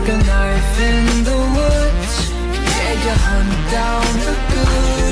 like a knife in the woods. Yeah, you hunt down the good.